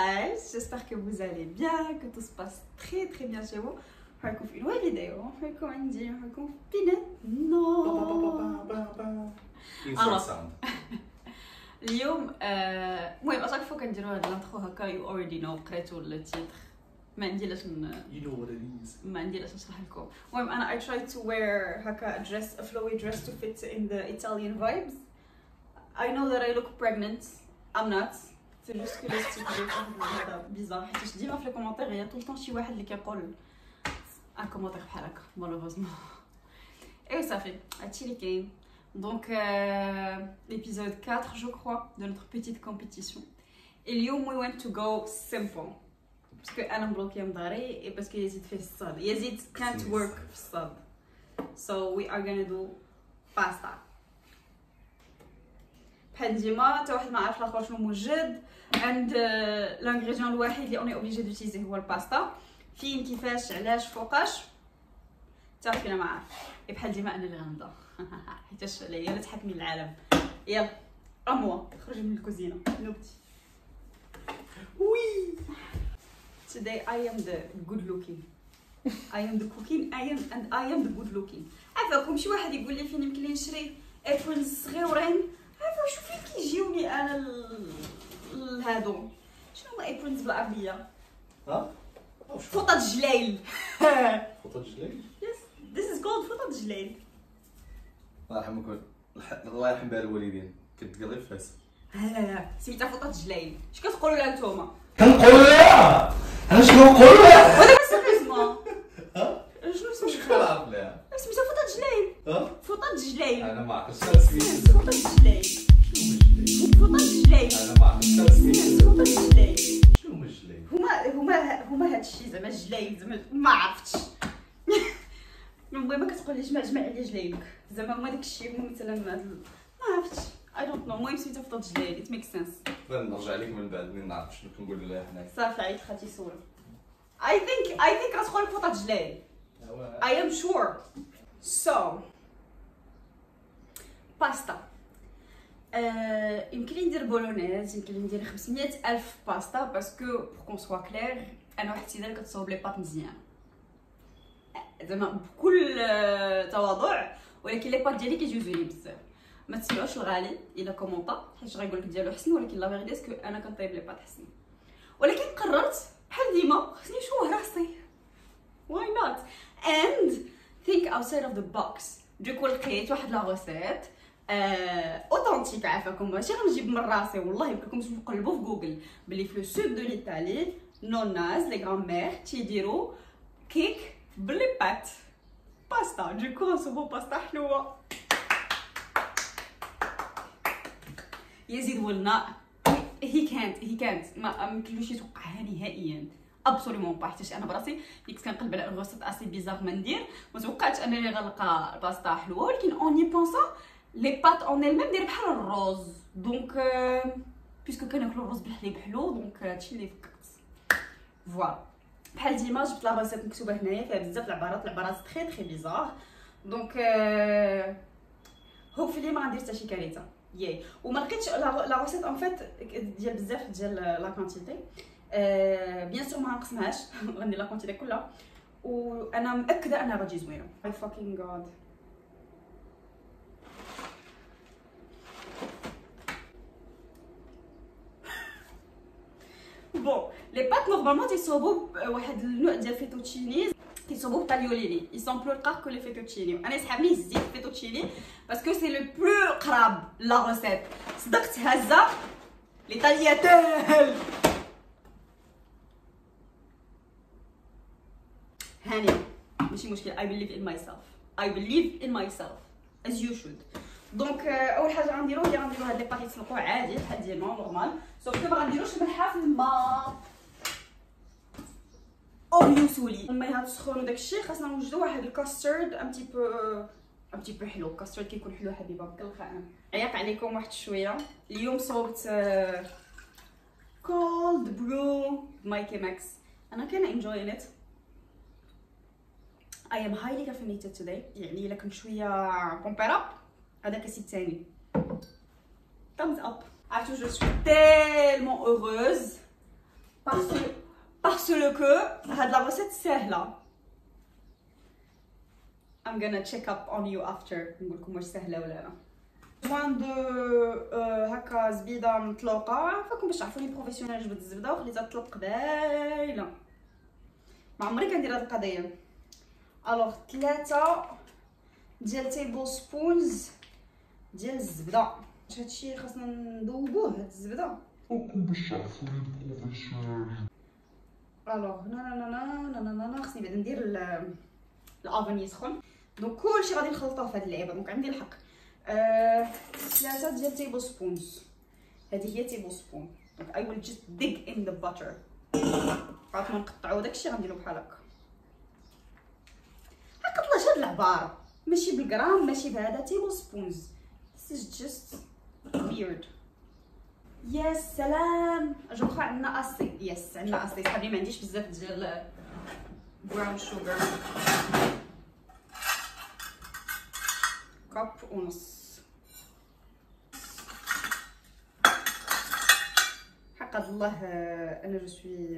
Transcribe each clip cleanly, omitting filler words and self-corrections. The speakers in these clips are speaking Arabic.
guys, j'espère que vous allez bien, que tout se passe très très bien chez vous. راكم في نوع فيديو راكم عندي راكم في بنات اليوم المهم اشاك فوا كنديروا هاد الانترو هكا يو اوريدي نو قريتو التيتر ما عندي لاش ما عندي لاش نشرح لكم. المهم انا I tried to wear هكا dress a flowy dress to fit in the Italian vibes. I know that I look pregnant. I'm not. C'est juste que le style هذا بيزار حيت ديما في الكومونتير هي طول الوقت شي واحد اللي كيقول ان كومونتير بحال هكا مالوغوزمون. اي صافي هادشي اللي كاين. Donc l'épisode 4 je crois de notre petite compétition. Et اليوم we went to go simple. Parce que انا مبلوكيه مداري et parce que يزيد فيه الصاد. يزيد can't work في الصاد. So we are gonna do pasta. بحال ديما حتى واحد ما عارف الاخر شنو موجد. and l'ingrédient الوحيد اللي اوني اوبليجي دوتيزي هو الباستا. فين كيفاش علاش فوقاش حتى فينا ما عارف. بحال ديما انا اللي غنبدا حيتاش هي اللي تحكمي العالم. يلا اموا خرجي من الكوزينه نوبتي. وي today I am the good looking. I am the cooking I am the good looking. عافاكم شي واحد يقول لي فين يمكن لي نشري ايفونز صغيورين. عافا شوفي كيجيوني انا هادو شنو هما ايفونز بالعربيه؟ ها فوطه الجليل. فوطه الجليل؟ يس this is called فوطه الجليل. الله يرحمكم الله يرحم بها الوالدين كتبقى غير فاس. لا سميتها فوطه الجليل. اش كتقولوا لها نتوما؟ كنقولوا لها انا شنو نقولوا لها؟ هذا سيريوزمون ها شنو سميتها؟ كنعرف لها سميتها فوطه الجليل. ها فوطه الجليل. انا ما عرفتش شنو سميتها. فوطه الجليل. فوطه الجليل. انا ما عرفتش شنو سميتها. فوطه الجليل. شنو هما الجليل؟ هما هادشي زعما جليل زعما ما عرفتش. المهم ما كتقوليش جمع عليا جليلك زعما هما داكشي هما مثلا ما عرفتش I don't know. المهم سميتها فوطه الجليل. it makes sense. نرجع لك من بعد منين نعرف شنو كنقول لها حنايا. صافي عيط خالتي سول. I think غتقول لك فوطه الجليل. I am sure. So باستا. يمكن لي ندير بولونيز يمكن لي ندير 500,000 باستا باسكو بور كون سوا كلير انا واحد السيده اللي كتصاوب لي بات مزيان زعما بكل تواضع ولكن لي بات ديالي كيجيو زوينين بزاف. ما تسمعوش الغالي الا كومونطا حيت غايقول لك ديالو حسن ولكن لا فيغيتي سكو انا كنطيب لي بات حسن ولكن قررت بحال ديما خصني نشوه راسي. why not and think outside of the box. دوكو لقيت واحد لا غوسيت اوثنتيك عافاكم ماشي غنجيب من راسي والله يمكن لكم تقلبوا في جوجل بلي في لو سود دو ليطالي نوناز لي غران-مير تيديروا كيك بلي بات باستا. دوكو غنصوبو باستا حلوه. يزيد ولنا هي كانت ما يمكنلوش يتوقعها نهائيا ابسوليومون با حيت انا براسي ديك كنقلب على الغوسيت اسي بيزار ما ندير ما توقعتش انني غنلقى الباستا حلوه ولكن اوني بونسا لي بات اون الميم داير بحال الروز دونك بيسكو كناكلو الروز بالحليب حلو دونك هادشي اللي فكرت. فوالا بحال ديما جبت لا ريسيت مكتوبه هنايا فيها بزاف العبارات تري بيزار دونك هوبفلي ما غندير حتى شي كارثه ياي. وما لقيتش لا ريسيت اون فيت ديال بزاف ديال لا كونتيتي بيان سور ما غنقسمهاش غندير لا كونتيتي كلها وانا مأكده انها غتجي زوينه. اي فاكين غاد. بون لي بات نورمالمون تيصوبوا واحد النوع ديال فيتوتشيني تيصوبوا بالتاليوليني ils sont plus rares que les fettuccini. انا يسحبني الزيت فيتوتشيني باسكو سي لو بلو قراب لا ريسيت. صدقت هازه لي طالياتيل هانيه ماشي مشكل. I believe in myself as you should. دونك اول حاجه غنديرو هي غنديرو هاد لي بات يتسلقوا عادي بحال ديالنا نورمال سوف ما غنديروش الملحه في الماء اوريو سولي. لما غتسخنوا داكشي خاصنا نوجدوا واحد الكاسترد ان تي بو حلو. الكاسترد كيكون حلو حبيبه كنلقى انا عيق عليكم واحد شويه. اليوم صوبت كولد برو مايكي ماكس. انا كان انجوين ات. I am highly caffeinated today. يعني الا كنت شويه كومبيرا هذا كاسي الثاني. thumbs up. Je suis tellement heureuse parce que هاد لا غوسيت ساهله. I'm gonna check up on you after نقول لكم واش سهله ولا لا. جوان دو هكا زبيده مطلوقه فكم باش تعرفوني بروفيسيونيل. جبت الزبده وخليتها تطلق قبايله. ما عمري كندير هاد القضيه. الوغ 3 ديال تيبل سبونز ديال الزبده. هادشي خاصنا نذوبوه هاد الزبده باش تعرفوني بروفيسيونيل. الوغ نا خصني بعدا ندير الافن يسخن. دونك كلشي غادي نخلطوه في هاد اللعيبه. دونك عندي الحق 3 ديال تيبل سبونز. هذه هي تيبل سبون. دونك I will just dig in the butter. عرفنا نقطعو داكشي غنديرو بحال هكا. هكا طلعت هاد العباره ماشي بالغرام ماشي بهذا. تيبل سبونز. This is just weird. يا سلام. جو كخوا عندنا اسي. يس عندنا اسي. صحابي ما عنديش بزاف ديال براون شوغر. كاب ونص. حق الله انا جو سوي.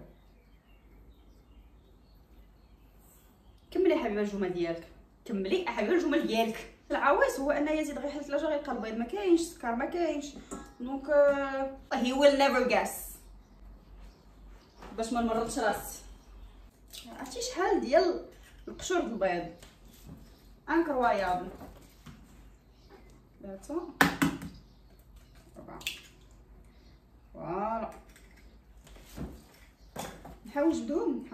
كملي حبيبه الجمل ديالك. كملي حبيبه الجمل ديالك. العويص هو ان يزيد غير حيت لا غيلقى البيض ما كاينش السكر ما كاينش. دونك he will never guess. باش ما نمرضش راسي. عرفتي شحال ديال القشور د البيض انكرويابل. 3 4 فوالا. نحاول نجبدهم.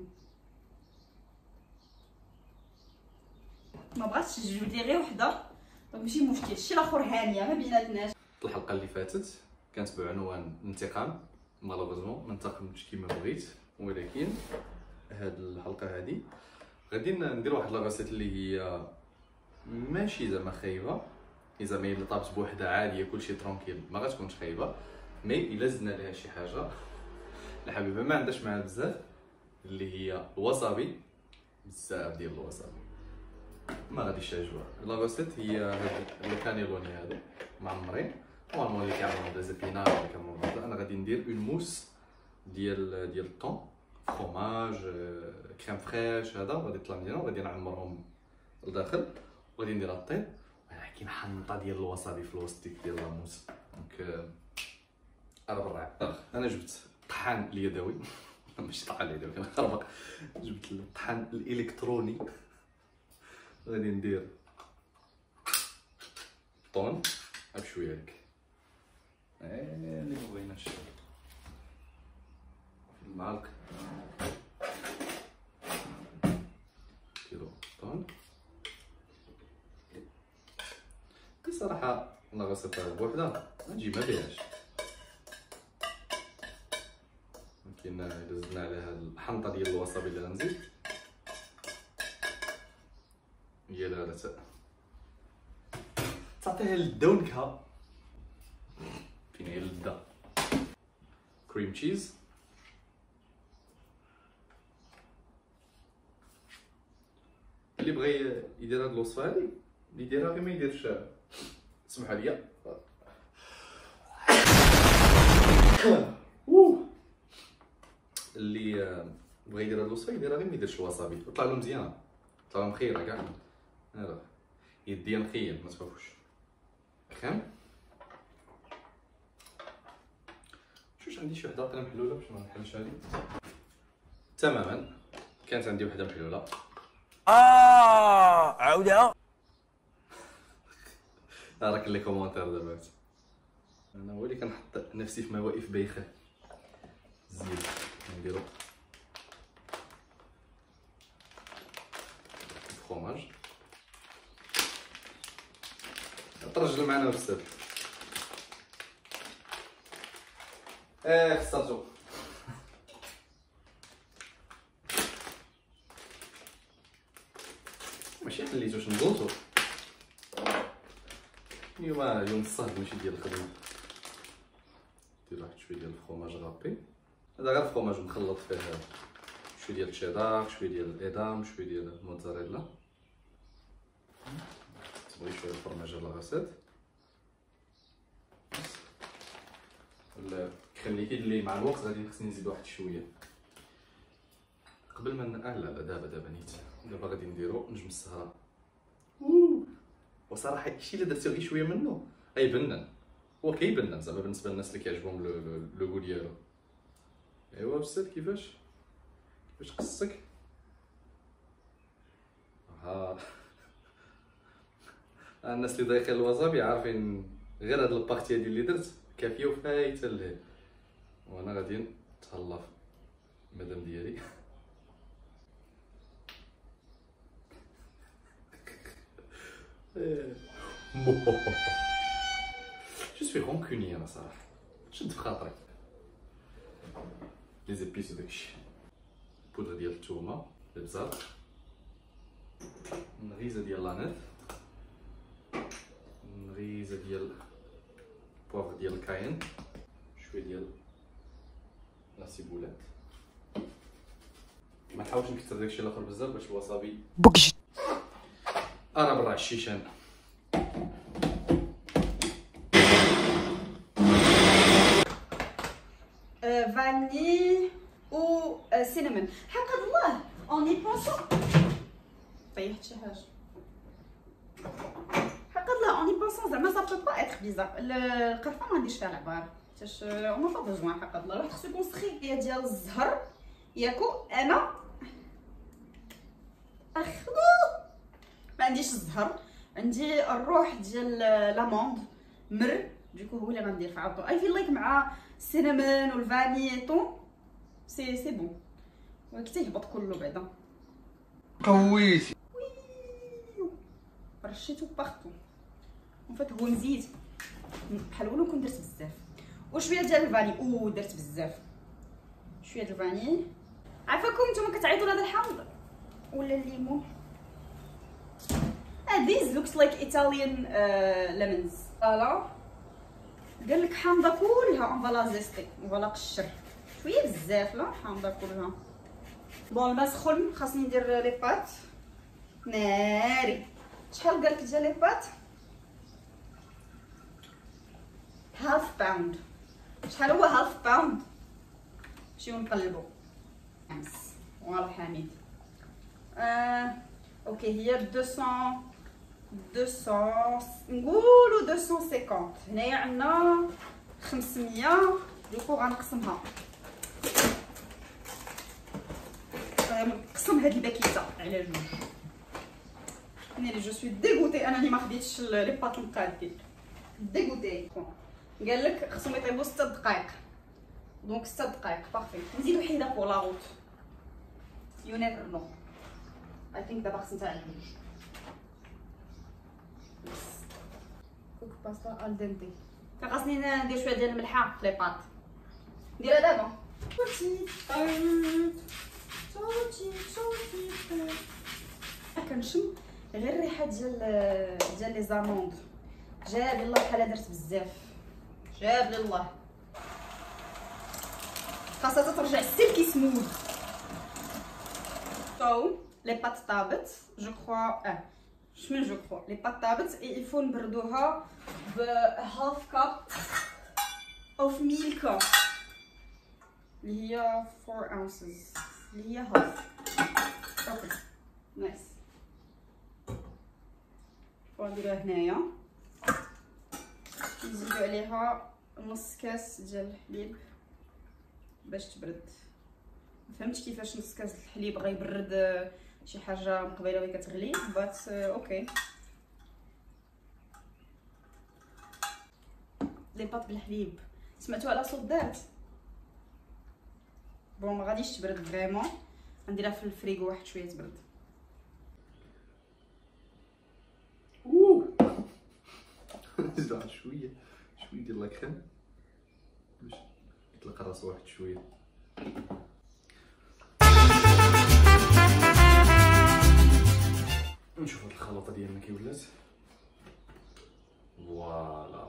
ما بغاتش تجبد لي غير وحده. دونك ماشي مشكل. الشيء الاخر هانيه ما بيناتناش. الحلقه اللي فاتت كانت بعنوان الانتقام. مالوغوزمون ما انتقمتش كيما بغيت. ولكن هاد الحلقه هادي غادي ندير واحد لاغاسيت اللي هي ماشي زعما خايبه. اذا ما الا طابت بوحده عاديه كلشي ترونكيل ما غاتكونش خايبه. مي الا زدنا ليها شي حاجه الحبيبه ما عندهاش معاها بزاف اللي هي الوصابي. بزاف ديال الوصابي ما غاديش تعجبها. لاغاسيت هي هاد الكانيلوني هادو معمرين. نورمالمون اللي كيعملوا دي زيبينار ولا كيعملوا. انا غادي ندير اون موس ديال الطون فروماج كريم فريش. هذا غادي يطلع مزيان وغادي نعمرهم لداخل وغادي نديرها طيب. ولكن حنطه ديال الوصابي في الوسط ديال لاموس. دونك بالراحه. انا جبت طحان اليدوي. ماشي طحان اليدوي كنخربق. جبت الطحان الالكتروني. غادي ندير طون بشويه هكا. اللي ما بغيناش المعلقه نديرو طون. بصراحه لاغاسيت بوحدها ما تجي ما بيهاش. ولكن الا زدنا عليها الحنطه ديال الوصابي اللي غنزيد هي لا تعطيها للدونكها. فين هي اللذة. كريم تشيز. اللي بغى يدير هاد الوصفه هادي يديرها غير ما يديرش. سمحوا لي. اللي بغى يدير هاد الوصفه يديرها غير ما يديرش الوصابي. وطلع له مزيانه. طلع له مخيره كاع. هذا يديا مخيل ما تخافوش. كام شوش عندي شي وحده عطينا محلوله باش ما نحلش هذه تماما. كانت عندي وحده محلوله. عاودها. راك لي كومونتير دابا. انا هو اللي كنحط نفسي في مواقف بايخه. زيد نديرو فرomage. ترجل معنا بزاف. خسرتو. ماشي حليتوش نضوزو. اليوم يوم الصهد ماشي ديال الخدمه. ندير واحد شويه ديال الفرomage غابي. هذا غير الفرomage مخلط فيه شويه ديال الشيدار شويه ديال الادام شويه ديال الموتزاريلا. تبغي شويه الفرماج لاغاسيت. خلي اللي مع الوقت غادي خصني نزيد واحد شويه قبل ما لا دابا نيت دابا غادي نديرو نجم السهره. وصراحه الشيء اللي درتو غير شويه منه بنان، هو كيبنان زعما بالنسبه للناس اللي كيعجبهم لو غو ديالو. ايوا بزاف كيفاش قصك الناس اللي ضايقين الوصابي عارفين غير هاد البارتي هادي اللي درت كافيه وفايته ليه. وانا غادي نتهلا في مدام ديالي. جو سوي رونكوني انا صراحه، شد في خاطري لي زيبيس وداكشي. بودره ديال الثومه، البزار، نغيزه ديال لانيت، نغيزه ديال بوافر ديال الكاين، شويه ديال لاسيبولات. ما نحاولش نكثر داكشي الاخر بزاف باش الوصابي بوكجت. انا برا الشيشان. فاني و سينامون. حق الله اوني بونسون طيحت شي حاجه. حق الله اوني بونسون زعما سا بو با اتر بيزار. القرفه ما عنديش فيها العبار حيتاش اون با بوزوان. حق الله الواحد خصو يكون سخي ديال الزهر ياكو. انا ما عنديش الزهر، عندي الروح ديال لاموند مر. ديكو هو اللي غندير في عرضو. اي فيل لايك مع السينامون والفاني طون سي بون. ولكن تيهبط كله بعدا. قويتي رشيتو بارتو. فات هو مزيد بحال ولو كون درت بزاف. وشويه ديال الفاني. درت بزاف. شويه ديال الفاني. عافاكم نتوما كتعيطوا لهذا الحامض ولا الليمون. these looks like Italian lemons. فوالا قال لك حامضه كلها اون فالا زيستي ولا قشر شويه بزاف. لا حامضه كلها. بون الماء سخن خاصني ندير لي بات ناري. شحال قال لك ديال لي بات؟ هاف باوند. شحال هو هاف باوند؟ نمشيو نقلبو. فوالا حميد. اوكي هي 200 نقولوا 250. هنايا عندنا 500. دوكو غنقسمها. نقسم هاد الباكيته على جوج. جو سوي ديغوتي انا اللي ما خديتش لي بات نقادين. ديغوتي. قال لك خصهم يطيبوا 6 دقائق. دونك 6 دقائق بارفي. نزيد وحيده بور لا روت. يو نيفر نو. I think دابا خصني نتاع الجوج. كوك باستا الدنتي. خاصني ندير شويه ديال الملحه في لي بات. نديرها دابا. كنشم غير الريحه ديال لي زاموند. جاب الله بحال درت بزاف. جاب الله. خاصها ترجع السلكي سمود. لي بات طابت جو كخوا. شمن جو كخوا لي بات طابت. اي faut نبردوها ب هاف كاب اوف ميلكا اللي هي 4 ounces اللي هي هاف. اوكي نايس. ونديروها هنايا. نزيدو عليها نص كاس ديال الحليب باش تبرد. فهمت كيفاش نص كاس الحليب غيبرد شي حاجه مقبيله وهي كتغلي بات. اوكي لي بات بالحليب سمعتوا على صوت دارت. بون ما غاديش تبرد فريمون. غنديرها في الفريغو واحد شويه تبرد. نزيد واحد شويه ديال لاكريم باش يطلق راسو واحد شويه. نشوف هاد الخلطه ديالنا كي ولات. فوالا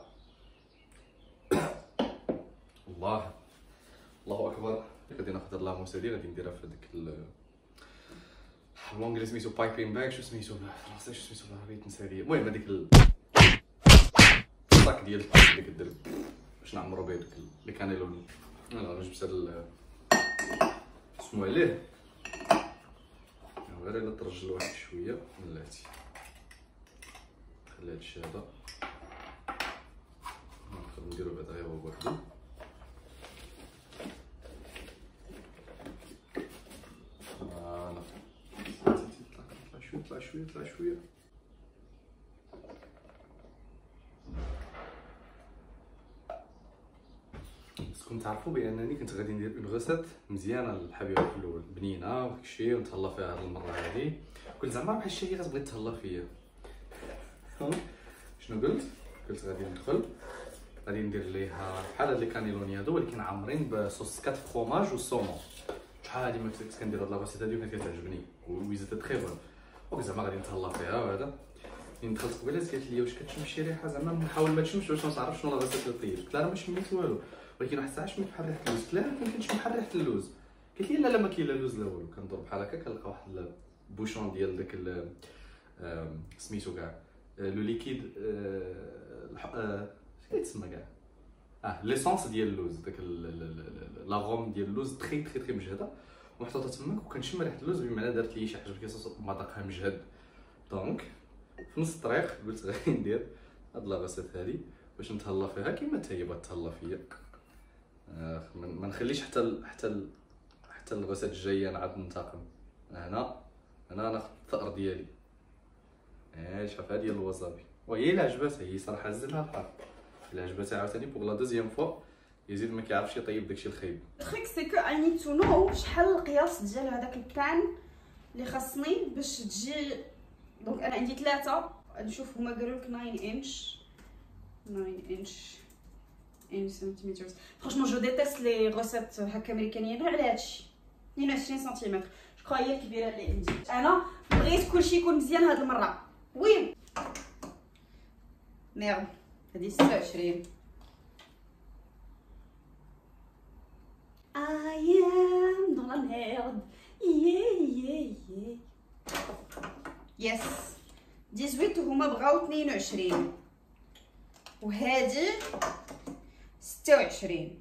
الله اكبر. غادي ناخذ هاد لاموس هادي غادي نديرها في هذيك الونغلي سميتو بايبين باك. شو سميتو بالفرنسي؟ شو سميتو بالعربيه؟ نسى عليا. المهم هذيك الصاك ديال الباك اللي كدير باش نعمرو به داك لي كانيلوني. انا جبت هاد سمو عليه غير الا ترجل واحد شويه ملاتي. خلي هادشي هذا نقدر نديرو بعدا غير هو بوحدو. طلع شويه باسكم تعرفوا بانني كنت غادي ندير اون غوسيت مزيانه للحبيبه في الاول بنينه وداكشي ونتهلا فيها هاد المره هادي. قلت زعما بحال شي غتبغي تهلا فيا. شنو قلت غادي ندخل غادي ندير ليها بحال هاد لي كانيلوني هادو ولكن عامرين بصوص 4 فروماج وسومون. شحال هادي ما كنت كندير هاد لاغوسيت هادي وكانت كتعجبني ويزيت تري بون. وقلت زعما غادي نتهلا فيها وهذا. ملي دخلت قبيله قالت لي واش كتشم شي ريحه زعما نحاول ما تشمش باش ما تعرفش شنو لاغوسيت اللي طيب. قلت لها راه ما شميت والو ولكن واحد الساعه شميت بحال ريحه اللوز. قلت لها كون كنشم بحال ريحه اللوز. قالت لي لا ما كاين لا لوز لا والو. كندور بحال هكا كنلقى واحد البوشون ديال داك سميتو كاع لو ليكيد شنو يتسمى كاع ليسونس ديال اللوز داك لاغوم ديال اللوز تري مجهده ومحطوطه تماك وكنشم ريحه اللوز بمعنى دارت لي شي حاجه كيصوص مذاقها مجهد. دونك في نص الطريق قلت غادي ندير هاد لاغوسيت هادي باش نتهلا فيها كيما حتى هي بغات تهلا فيا. ما نخليش حتى الغوسيت الجايه نعاود ننتقم. هنا ناخذ الثأر ديالي. شوف هادي الوصابي وهي اللي عجباتها. هي صراحه زلها الحال اللي عجباتها عاوتاني بوغ لا دوزيام فوا. يزيد ما كيعرفش يطيب داكشي الخايب. التريك سي كو اي نيد تو نو شحال القياس ديال هذاك البان اللي خاصني باش تجي. دونك انا عندي 3 نشوف هما قالوا لك 9 انش سنتيمتر. فرانشمون جو ديتيست لي غوسيت هكا امريكانيين غير على هادشي 22 سنتيمتر. جو هي الكبيره اللي عندي انا. بغيت كلشي يكون مزيان هاد المره. وي ميرد هادي 26. I am dans la merde. يس 18 هما بغاو 22 وهادي 26.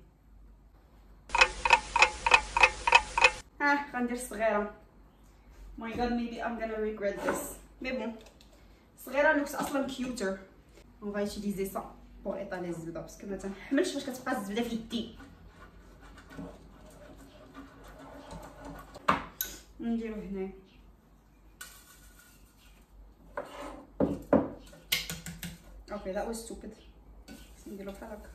غندير صغيره. My god maybe I'm gonna regret this. Mais bon صغيره لوكس اصلا كيوتر. On va utiliser ça pour étaler الزبده باسكو ما تنحملش فاش كتبقى الزبده في يدي. نديرو هنا اوكي that was stupid. نديرو بحال هكا.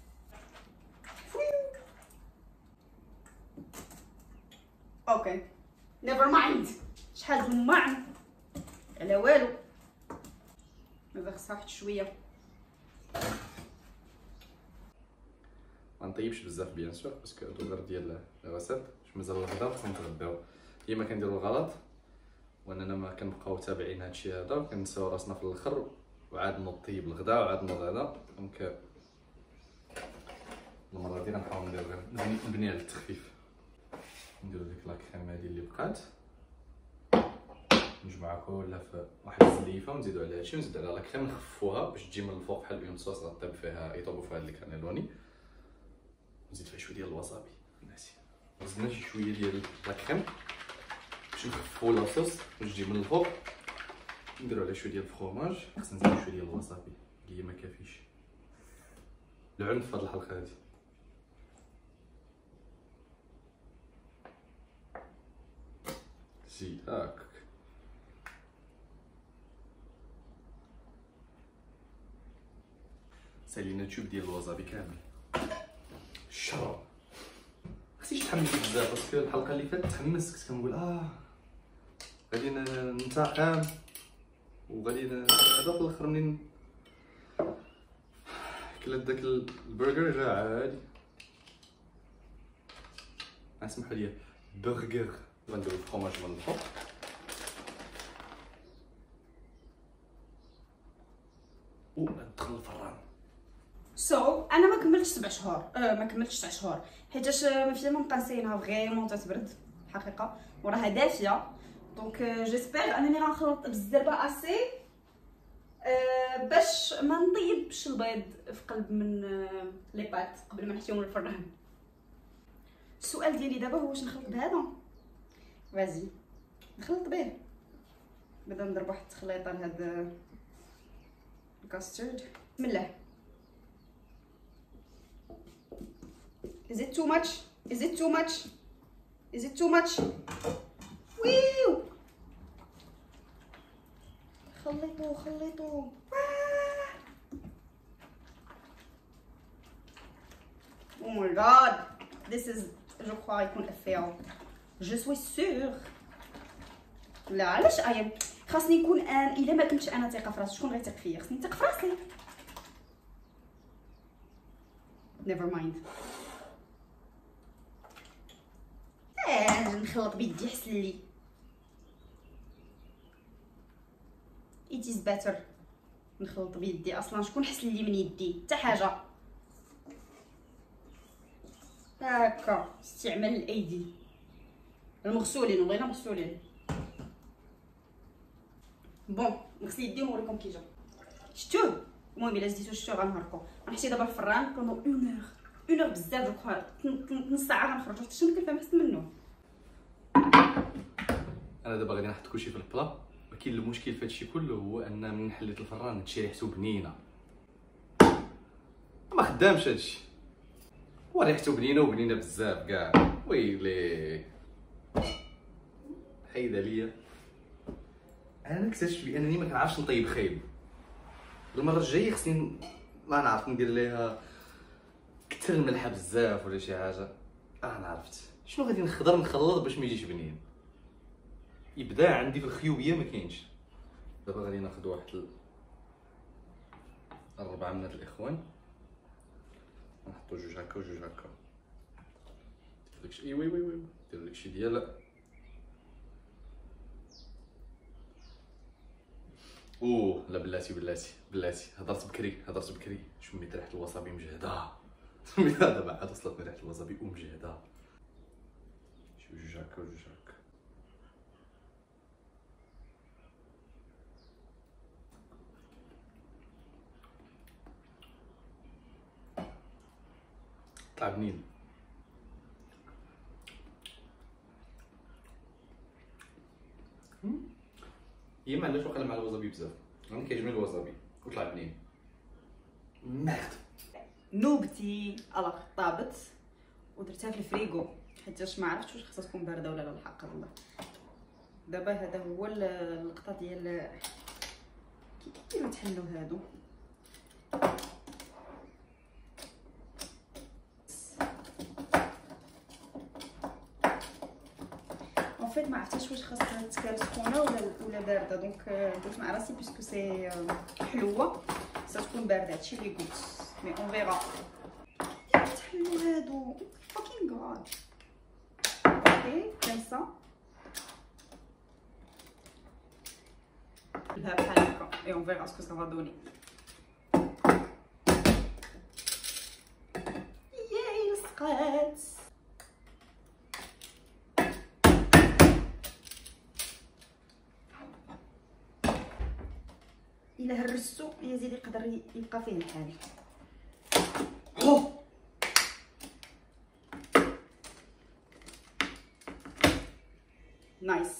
اوكي نيفر مايند. شحال هما على والو. دابا خصها واحد شويه. ما نطيبش بزاف بيان سور باسكو هادو غير ديال الغسل باش مازال الغدا خصنا نتغداو. ديما كنديرو الغلط واننا ما كنبقاو تابعين هادشي هذا وكنساو راسنا في الاخر وعاد نطيب الغدا وعاد الغدا. دونك المره دي غنحاول ندير غير نبني على التخفيف. نديرو ديك لاكريم هادي اللي بقات نجمعها كلها في واحد الزليفه ونزيدو عليها هادشي ونزيدو عليها لاكريم نخففوها باش تجي من الفوق بحال اون صوص غطيب فيها يطيبو فيها اللي كانيلوني. نزيد فيها شويه ديال الوصابي ناسي. زدنا شي شويه ديال لاكريم باش نخففو لاصوص باش تجي من الفوق. نديرو عليها شويه ديال الفرomاج. خصنا نزيدو شويه ديال الوصابي اللي ما كافيش العنف في هاد الحلقه هادي. زيد هاك سالينا تشوب ديال الوصابي كامل. الشرب خصنيش تحمس بزاف باسكو الحلقه اللي فاتت تحمست كنت كنقول غادي ننتقم وغادي هذا في الاخر منين كلات داك البرجر جا عادي. اسمحوا لي برجر. غنديرو الفرomاج من الفوق. وندخل الفران. انا ما كملتش 7 شهور. ما كملتش 9 شهور حيتاش فيلم بقى نسينها فريمون تتبرد الحقيقه وراها دافيه. دونك جيسبر انني غنخلط بالزربه اسي باش ما نطيبش البيض في قلب من لي بات قبل ما نحطيهم للفران. السؤال ديالي دابا هو واش نخلط بهذا؟ فازي نخلط به. بدا نضرب واحد التخليطه لهاد الكاسترد. بسم الله. Is it too much? Is it too much? Is it too much? ويو خلطوا خلطوا. Oh my god, this is je crois يكون افيل. Je suis sûre. لا علاش خاصني نكون الا ما كنتش انا ثقه في راسي شكون غيثيق فيا؟ خاصني نثق في راسي. never mind. نخلط بيدي احسن لي. it is better نخلط بيدي. اصلا شكون حسن لي من يدي؟ حتى حاجه. هكا استعمال الايدي المغسولين وغير مغسولين. بون نغسل يدي ونوريكم كي جا. شتوه المهم الا زديتو شتوه غنهركو. غنحطيه دابا الفران بوندون 1 اور بزاف جو كخوا نص ساعه غنخرجو حتى شنو كنفهم احسن منه. انا دابا غادي نحط كلشي في البلا، ولكن المشكل في هادشي كله هو ان من حليت الفران هادشي ريحتو بنينه. ما خدامش هادشي، هو ريحتو بنينه وبنينه بزاف كاع. ويلي حيد عليا. انا اكتشفت بانني ما كنعرفش نطيب خايب. المره الجايه خصني ما نعرف ندير ليها كثر الملحه بزاف ولا شي حاجه. انا عرفت شنو غادي نقدر نخلط باش ما يجيش بنين. ابداع عندي في الخيوبيه ما كاينش. دابا غادي ناخذ واحد 4 من هاد الاخوان نحطو جوج هكا وجوج هكا. داكشي اي وي وي وي دير داكشي ديال اوه. لا بلاتي بلاتي بلاتي هضرت بكري شميت ريحه الوصابي مجهده. دابا عاد وصلتني ريحه الوصابي ومجهده. شي جوج هكا وجوج هكا. طلع بنين. هي ما عندهاش وقع مع الوصابي بزاف، انا كيعجبني الوصابي وطلع بنين. ماخد نوبتي الوغ طابت ودرتها في الفريغو حيتاش ما عرفتش واش خاصها تكون بارده ولا لا. الحق الله دابا هذا هو اللقطه ديال كيفاش تحلوا هادو. فيت ما عرفتش واش خاصها تكون سخونه ولا بارده. دونك دوت مع راسي بيسكو سي حلوه ستكون بارده. هادشي اللي قلت مي اون فيغا. تحلوا هادو فاكين غاد. اوكي كوم سا لها بحال هكا اي اون فيغا سكو سافا دوني. ياي لصقات. الا هرستو يزيد يقدر يبقى فيه الحال. نايس.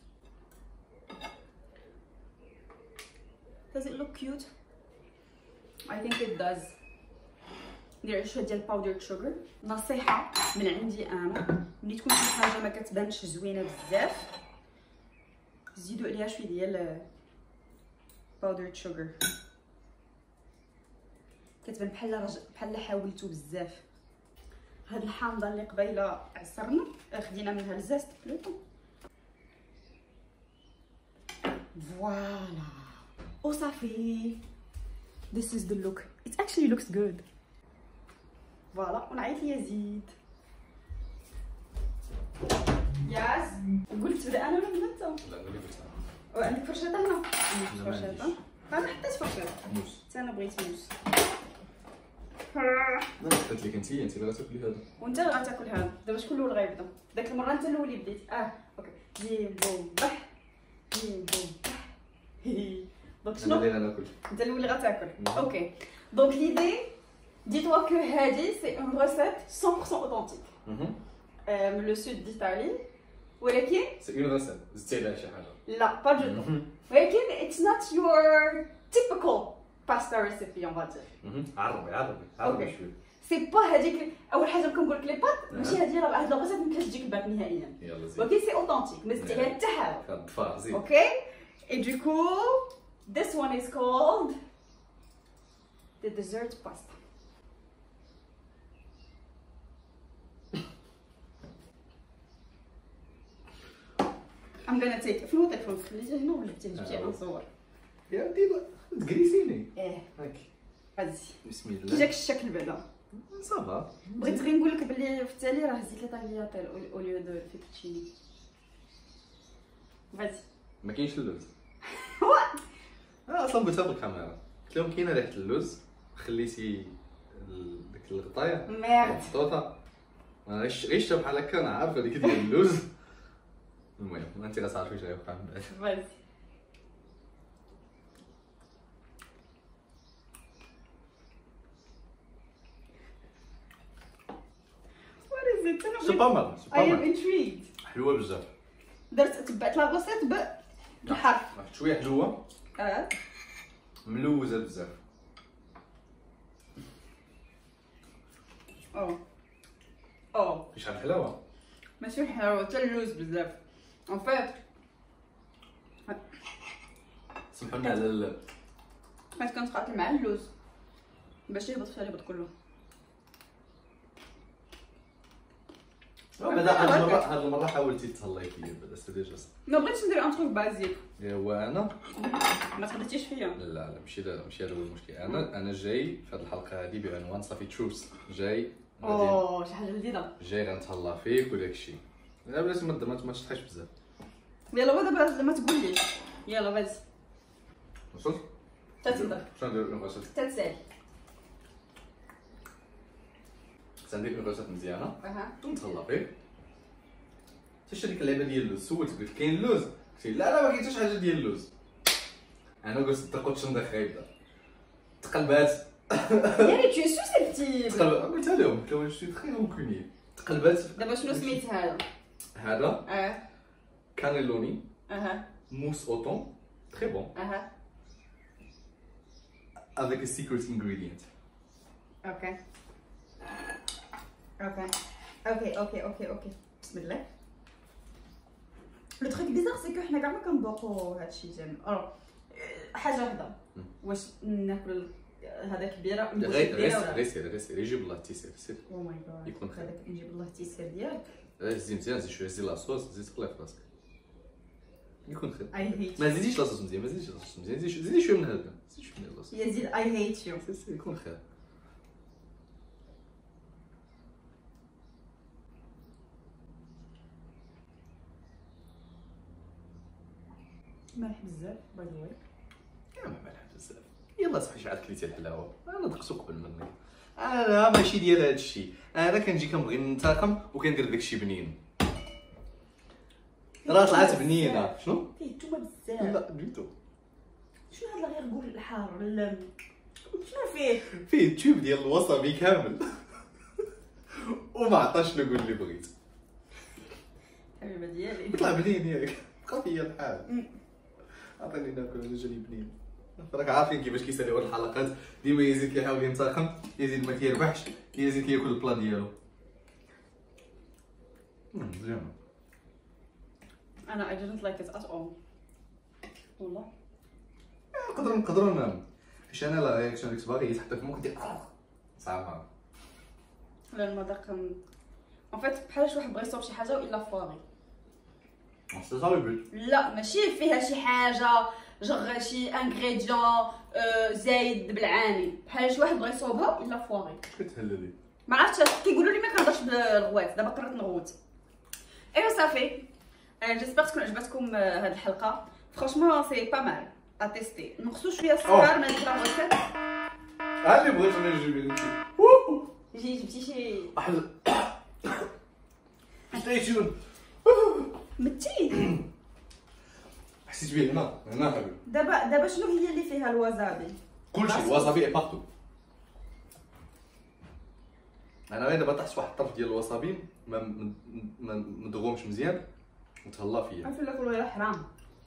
Does it look cute? I think it does. ندير شويه ديال باودر شوغر. نصيحه من عندي انا ملي تكون شي حاجه ما كتبانش زوينه بزاف زيدوا عليها شويه ديال باودر شوغر. كتبان بحال حاولتو بزاف. هاد الحامضه اللي قبيله عصرنا خدينا منها الزاست بلوتو. فوالا وصافي. This is the look. It actually looks good. فوالا ونعيط ليزيد. ياس قلت تبدا انا ولا انت؟ لا قولي قلت وعندك فرشاطه هنا؟ عندك فرشاطه؟ انا حطيت فرشاطه. موس. حتى انا بغيت موس. لا قلت لك انت اللي غتاكلي هذا. وانت اللي غتاكل هذا. دابا شكون الاول غيبدا؟ داك المره انت الاول بديت. اوكي. جيبو بح جيبو بح. دونك شنو اللي غناكل انت اللي غتاكل اوكي دونك ليدي ديتوا كو هادي سي اون ريسيت 100% اوثنتيك من لو سود ديتالي ولكن سي اون ريسيت زدتي عليها شي حاجه لا با دو تو ولكن اتس نوت يور تيبيكال باستا ريسيبي اون فادير عربي شويه سي با هذيك اول حاجه كنقول لك لي بات ماشي هذه راه هاد الريسيت ما كانش تجيك بات نهائيا ولكن سي اوثنتيك ما زدتي عليها حتى حاجه الضفار زين اوكي et du coup this one is called the dessert pasta I'm gonna take فين هو التليفون خليته هنا ولا جبتيه نصور يا ديما تكريسيني هاك غادي بسم الله كي جاك الشكل بعدا صافا بغيت غير نقول لك بلي في التالي راه زيت لي طاغياتيل او ليو دو فيتوتشيني غادي ما كاينش اللوز اصلا قلتها بالكاميرا قلت لهم كاينه ريحه اللوز خليتي ديك الغطايه محطوطه غير شتا بحال هكا انا عارف هذيك ديال اللوز المهم انت غتعرفي واش غيوقع من بعد غادي سي با مال I am intrigued حلوه بزاف تبعت لا غوسيت بالحرف شويه حلوه ملوزه بزاف شحال حلاوه ماشي حلاوه حتى اللوز بزاف ان فيت سمحوا لنا على حيت كنتقاتل مع اللوز باش يهبط في الهبط كله بعدا هاد المره حاولتي تهلاي فيا بعدا سي ديجا ما بغيتش ندير ان تروك بازيك ايوا انا ما تخدمتيش فيا لا ماشي هذا هو المشكل انا جاي في هاد الحلقه هادي بعنوان صافي تروس جاي شي حاجه جديده جاي غنتهلا فيك وداك الشيء لا بلاتي ما تشطحيش بزاف يلا دابا ما تقوليش يلا غادي وصلت تتنضر شنو ندير اون غوسيت تتسالي ندير اون غوسيت مزيانه نتهلا فيك حتى ديك اللعبه ديال اللوز سولت قلت كاين اللوز قلتي لا ما كاينش حاجه ديال اللوز انا قلت تقوت شنو خايبه تقلبات يعني tu es susceptible قلت لهم جو سوي تري رونكوني تقلبات دابا شنو سميت هذا كانيلوني موس اوتون تري بون avec a secret ingredient اوكي بسم الله لو تريك بيزار سي كو حنا كاع ما كنذوقوا هادشي زعما الوغ حاجه وحده واش ناكل هذا كبيره غير سير يجيب الله تيسير سير او ماي جاد يكون خير هذاك نجيب الله تيسير ديالك زيد مزيان زيد شويه زيد لاصوص زيد تقلي في راسك يكون خير اي هيت ما تزيديش لاصوص مزيان ما تزيديش لاصوص مزيان زيدي شويه من هذا زيد شويه من اللاصوص يزيد اي هيت يو سير يكون خير مالح بزاف باي ذا واي كاع مالح بزاف يلا صحي شحال كليتي الحلاوه انا دقتو قبل منك انا ماشي ديال هذا الشيء انا كنجي كنبغي ننتقم وكندير داكشي بنين راه طلعت بنينه شنو فيه التومه بزاف لا ديتو شنو هذا غير قول الحار شنو فيه تيوب ديال الوصبي كامل وما عطاش نقول اللي بغيت حبيبه ديالي طلع بنين ياك بقى فيا الحال عطيني ناكل انا جاني بنين راك عارفين كيفاش كيساليو الحلقات ديما يزيد كيحاول ينتقم يزيد ما كيربحش يزيد كياكل البلا ديالو مزيان انا I didn't like it at all والله نقدروا ننام حيت انا لا رياكسيون ديك صباغي يتحط في مخي صعبه لا المذاق ان فيت بحال شي واحد بغى يصوب شي حاجه والا فواغي سي صافي بيت لا ماشي فيها شي حاجه جغ شي انغريديون زايد بالعاني بحال شي واحد بغى يصوبها الا فواغي كتهللي ما عرفتش كيقولوا لي ما كنهضرش بالغوات دابا قررت نغوت ايوا صافي جيسبر تكون عجبتكم هاد الحلقه فرانشمون سي با مال اتيستي نقصوا شويه السكر من ديك الغوسيت ها اللي بغيت انا نجيب لك جبتي شي واحد ستيشن متي حسيت به هنا حبيبي. دابا شنو هي اللي فيها الوازابي؟ كلشي الوصابي اي بارتو. انا غير دابا طحت واحد الطرف ديال الوصابي ما مدغومش مزيان وتهلا فيا. عرفتوا لا كلوا غير حرام.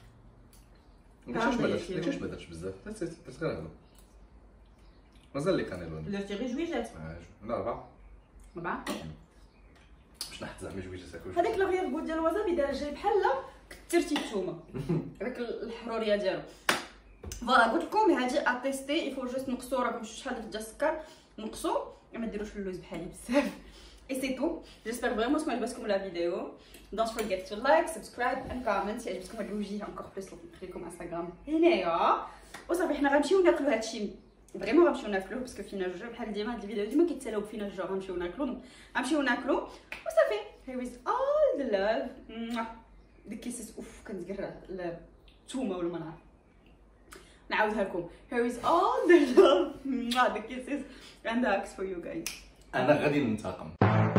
داكشي ما درتش بزاف، درت غير هذا. مازال لي كانيلون. درتي غير جويجات. لا 4 4 باش نحط زعما جويجات هكا. هذاك لاغيغ ديال الوازابي دار جاي بحال كثرتي الثومه. هذاك الحروريه ديالو. فوالا قلت لكم هادي اتيستي يفو جوست نقصو راكم شحال درت ديال السكر نقصو ما ديروش اللوز بحالي بزاف. اي سي تو جيسبر فريمون تكون عجبتكم لا فيديو. دونت فورغيت تو لايك سبسكرايب اند كومنت عجبتكم هاد الوجيه انكور بليس نخليكم انستغرام هنايا وصافي حنا غنمشيو ناكلو هادشي فريمون غنمشيو ناكلوه باسكو فينا الجوع بحال ديما هاد الفيديو ديما كيتسالاو فينا الجوع غنمشيو ناكلو وصافي here is all the love the kisses اوف كنتقرا الثومه ولا ما نعرف نعاودها لكم here is all the love the kisses and the hugs for you guys. انا غادي ننتقم.